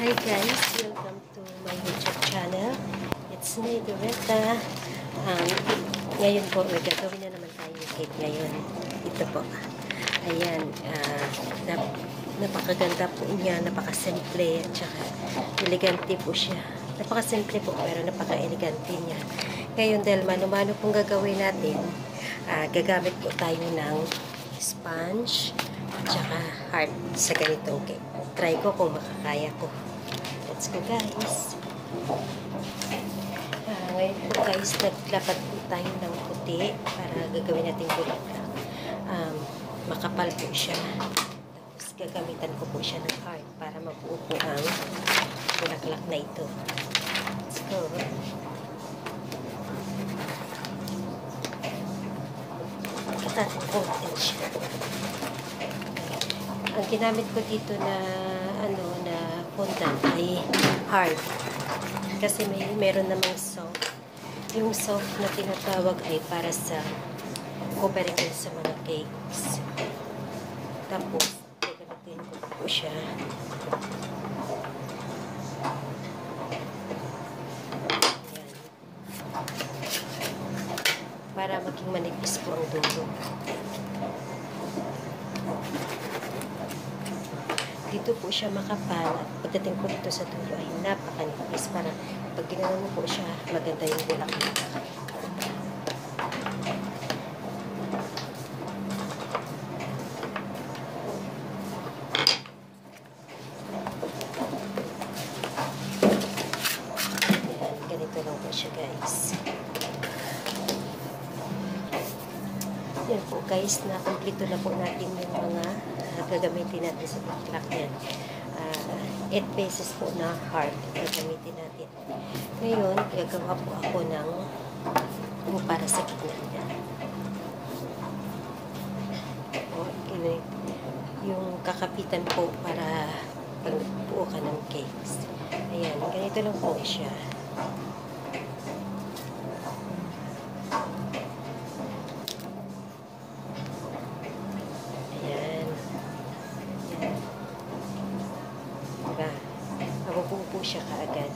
Hi guys, welcome to my YouTube channel. It's me, Doretta. Ngayon po, may gagawin na naman tayo yung cake ngayon. Ito po. Ayan, napakaganda po niya, napakasimple, at saka elegante po siya. Napakasimple po, pero napaka-elegante niya. Ngayon, dahil mano-mano pong gagawin natin, gagamit po tayo ng sponge at saka heart sa ganitong cake. Try ko kung makakaya ko. Let's go guys. Ngayon po guys, naglapat po tayo ng puti para gagawin natin bulaklak. Makapal po siya. Tapos gagamitan ko po siya ng heart para mabuo po ang bulaklak na ito. Let's go. Natin content siya. Ang ginamit ko dito na na fondant ay hard. Kasi meron namang soft. Yung soft na tinatawag ay para sa covering sa mga cakes. Tapos, gagamitin ko po siya. Ayan. Para maging manipis po ang dulo. Dito po siya makapal at pagdating po dito sa dulo ay napakanipis para pag ginawa mo po siya, maganda yung bulaklak. Ganito lang po siya guys. Yan po guys, na-complete na po natin yung mga gagamitin natin sa bulaklak yan. 8 pieces po na heart gagamitin natin. Ngayon, gagawa po ako ng para sa gitna niya. Yung kakapitan po para pagbuo ka ng cakes. Ayan, ganito lang po siya. Mabubuo po siya kaagad.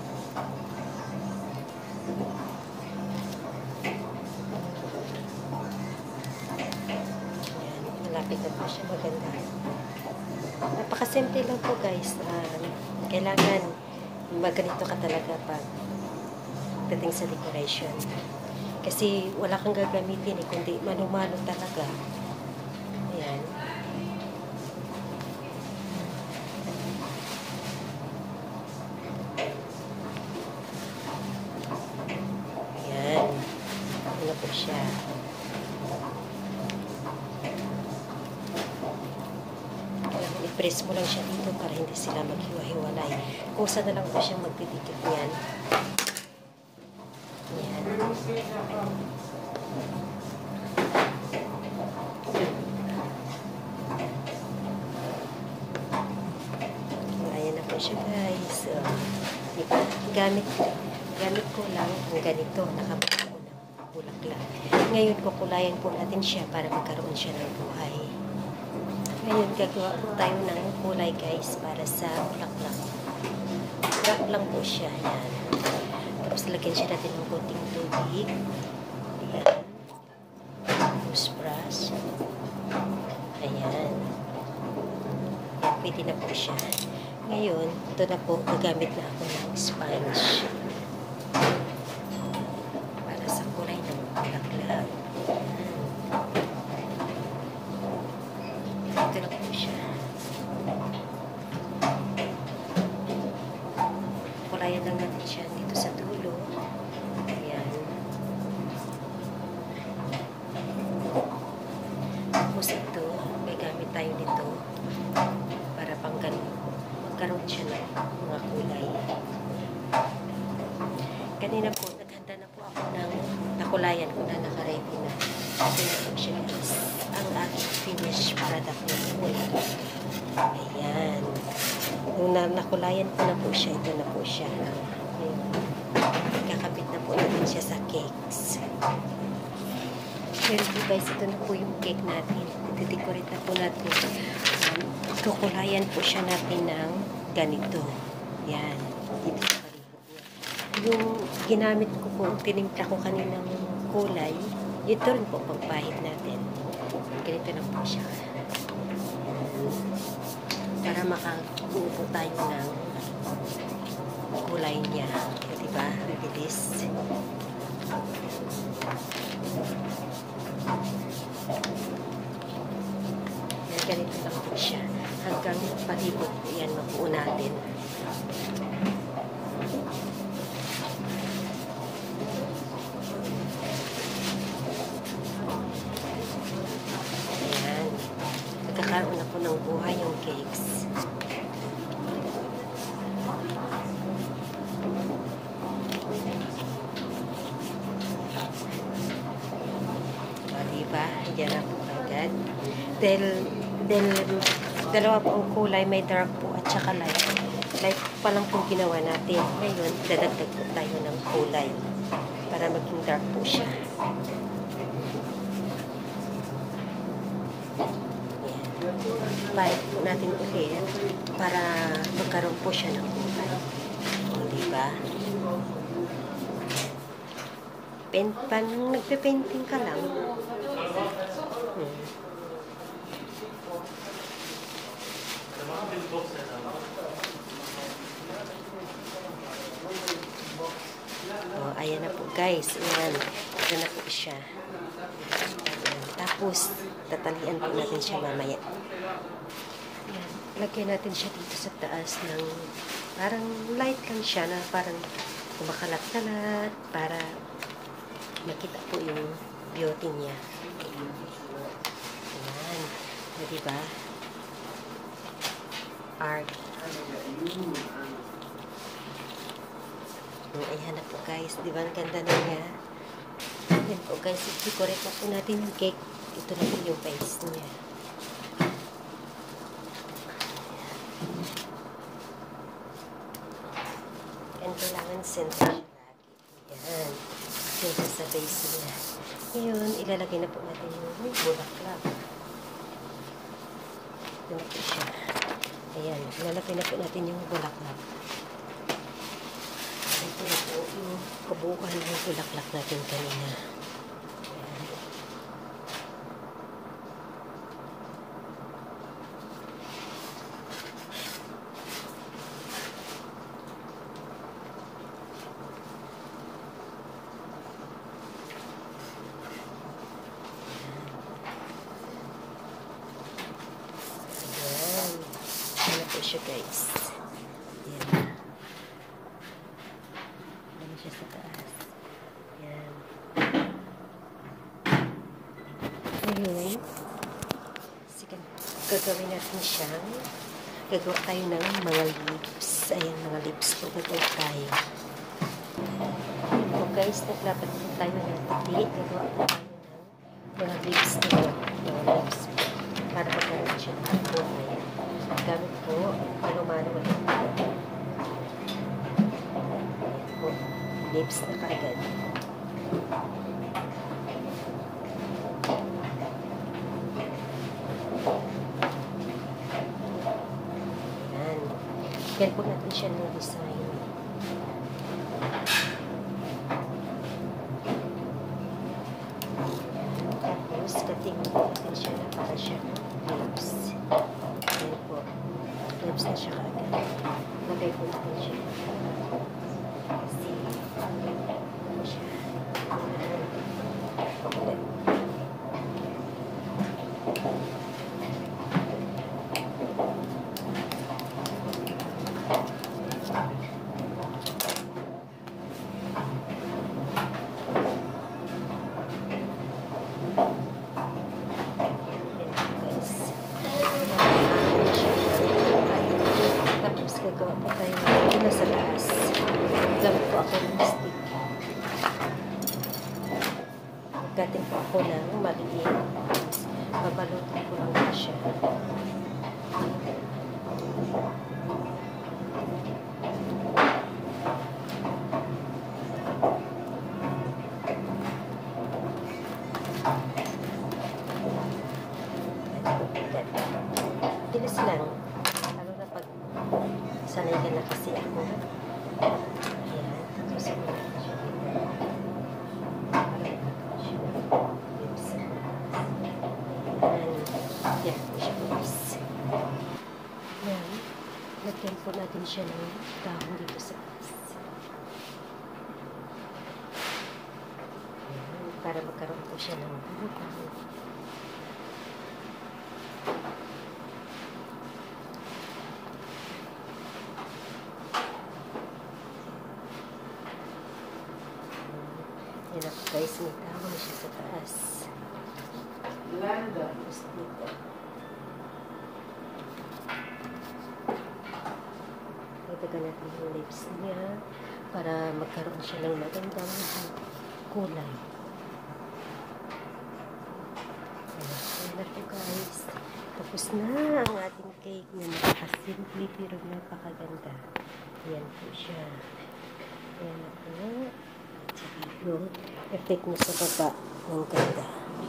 Ayan, malapit na po siya, maganda. Napakasimple lang po guys. Kailangan maganito ka talaga pag dating sa decoration. Kasi wala kang gagamitin kundi mano-mano talaga. Ayan. Ano po siya. I-press mo lang siya dito para hindi sila maghiwa-hiwalay. Kusa na lang po siya magdidikit niyan. Ayan. Ayan na po siya guys. Diba? Gamit ko lang ang ganito. Nakabuo bulaklak. Ngayon, kukulayan po natin siya para magkaroon siya ng buhay. Ngayon, gagawa po tayo ng kulay guys para sa bulaklak. Black lang po siya. Ayan. Tapos lagyan siya natin ng konting tubig. Ayan. Toothbrush. Ayan. Ayan. Pwede na po siya. Ngayon, ito na po, gagamit na ako ng sponge. Bulaklak. Ito na po siya. Kulayan lang natin siya dito sa dulo. Ayan. Tapos ito, may gamit tayo nito para magkaroon siya ng mga kulay. Kanina po, naghanda na po ako ng nakulayan ko na nakaready na. Ito na po siya guys. Ang aking finish product na po. Ayan. Nung nakulayan ko na po siya, ito na po siya. Ayan. Kakapit na po natin siya sa cakes. Pero po guys, ito na po yung cake natin. Ito-decorate na po natin. Kukulayan po siya natin ng ganito. Yan, dito sa palibot niya. Yung ginamit ko po, tinimpla ko kaninang kulay, ito rin po pagpahid natin. Ganito lang po siya. Para makakuha po tayo ng kulay niya. Diba? Ang bilis. Ganito lang po siya. Hanggang palibot, yan, mabuo natin. Ayan. Nagkakaroon ako ng buhay yung cakes. Diba? Diyan na po agad. Dahil dalawa po ang kulay, may dark po at saka light. Light pa lang po ginawa natin. Ngayon, dadagdag po tayo ng kulay para maging dark po siya. Balik po natin ulit para magkaroon po siya ng kulay. O, diba? Nagpe-painting ka lang. Oh, ayan na po guys. Ayan. Ayan na po siya. Ayan. Tapos, tatalian po natin siya mamaya. Ayan. Lagyan natin siya dito sa taas ng parang light lang siya na parang kumakalat-kalat para makita po yung beauty niya. Ayan. O, diba? Art. Ayan na po guys. Diba ang ganda na niya? Ayan po guys. I-correct po natin yung cake. Ito na po yung base niya. And kailangan center siya lagi. Ayan. Center sa base niya. Ngayon, ilalagay na po natin yung bulaklak. Ayan po siya. Ayan. Ilalagay na po natin yung bulaklak. Ito na po yung kabuuan ng bulaklak natin kanina. Siya guys. Ayan. Ayan siya sa taas. Ayan. Ngayon, sige, gagawin natin siyang gagawa tayo ng mga lips. Ayan, mga lips po gagawa tayo. So guys, naglapat po tayo ng puti. Gagawa po tayo ng mga lips nito. Mga lips po. Para magkaroon siya ng buhay. Gamit po, ano-mano ulit. Ayan po, lips na kaagad. Ayan. Yan po natin siya ng design. Tapos, kating natin siya na para siya lips. Lips na siya agad. Lagay po natin siya. See? Ano siya? Ulit. Gagawa po tayo na sa taas. Gamit po ako ng stick. Magkating po ako ng maliit. Babalutin ko lang po siya. Bilis lang. Lalo na pag sa sanay ka na kasi ako. Ayan. Tapos ako natin siya dito. Parang siya. Lips. Ayan. Yan po siya, guys. Ayan. Lagyan po natin siya ng dahon dito sa taas. Ayan. Para magkaroon po siya ng buhok. Yan ako guys, may tawang siya sa taas. Tapos dito. Itagan natin yung lips niya para magkaroon siya ng magandang kulay. Ayan na po guys. Tapos na ang ating cake na napakasimple pero napakaganda. Ayan po siya. Ayan na po. Yung effect mo sa baba ng ganda.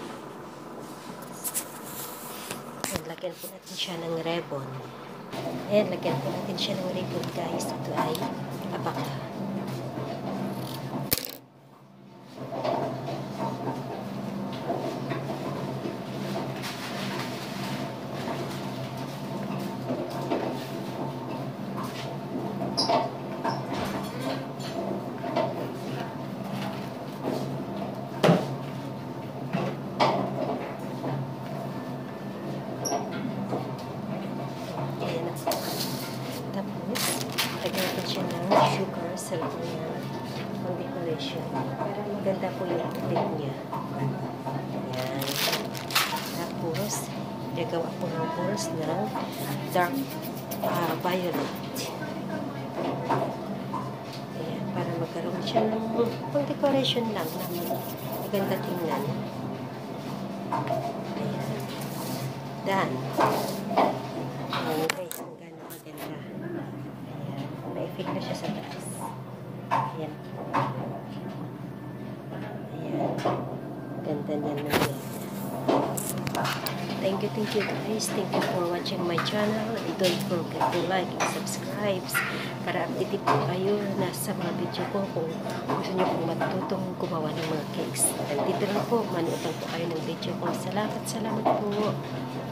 Ayan, lagyan po natin siya ng ribbon. Ayan, lagyan po natin siya ng ribbon guys. Ito ay abaka. Tapos, lagyan natin siya ng sugar sa loob niya pang decoration. Para maganda po yung effect niya. Ayan. Tapos, gagawa po ng balls ng dark violet. Ayan. Para magkaroon siya ng pang decoration lang naman. Maganda tingnan. Ayan. Done. Ayan guys. May-effect na siya sa taas. Ayan. Ayan. Ganda niyan na yan. Thank you guys. Thank you for watching my channel. Don't forget to like and subscribe para update po kayo na sa mga video ko kung gusto nyo pong matutong gumawa ng mga cakes. Nandito lang po. Manood lang po kayo ng video ko. Salamat po.